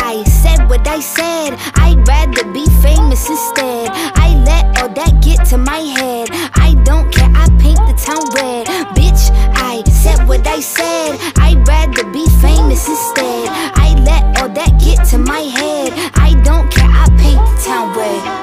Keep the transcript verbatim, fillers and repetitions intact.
I said what I said, I'd rather be famous instead. I let all that get to my head. I don't care, I paint the town red. Bitch, I said what I said, I'd rather be famous instead. I let all that get to my head. I don't care, I paint the town red.